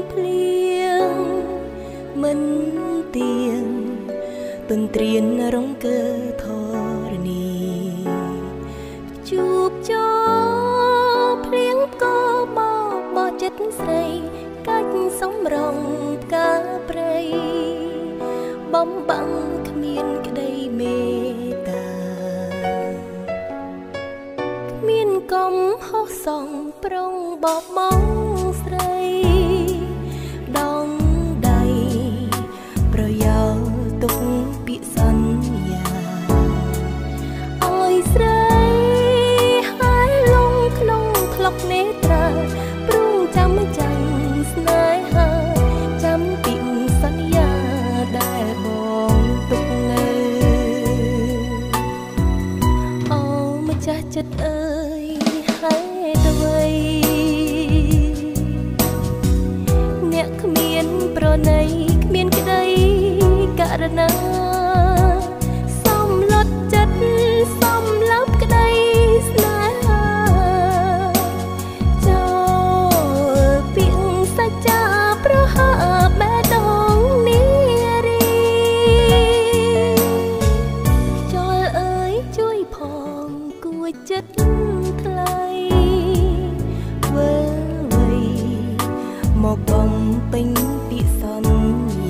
ភ្លៀងមិនទៀងទន្ទ្រានរងកើធរណីជួបចោភ្លៀងក៏បោចិត្តស្រីកាច់សំរងផ្កាព្រៃបំបាំងគ្មានក្តីមេត្តាគ្មានកំហុសសងប្រុងបបមកស្រីដងដៃប្រយោលទុកពាក្យសន្យាឲ្យស្រីហើយលងក្នុងក្លុកនេត្រាព្រមចាំចាំស្នេហាចាំពីសន្យាដែលបងទុកនៅអូម្ចាស់ចិត្តអើយហេតុអ្វីអ្នកគ្មានប្រណីគ្មានក្តីករណាសំលត់ចិត្តសំឡាប់ក្តីស្នេហាចូលពីងសច្ចាប្រហាបេះដូងនារីខ្យល់អើយជួយផងគួចចិត្តថ្លៃវើវៃមកបំពេញពាក្យសន្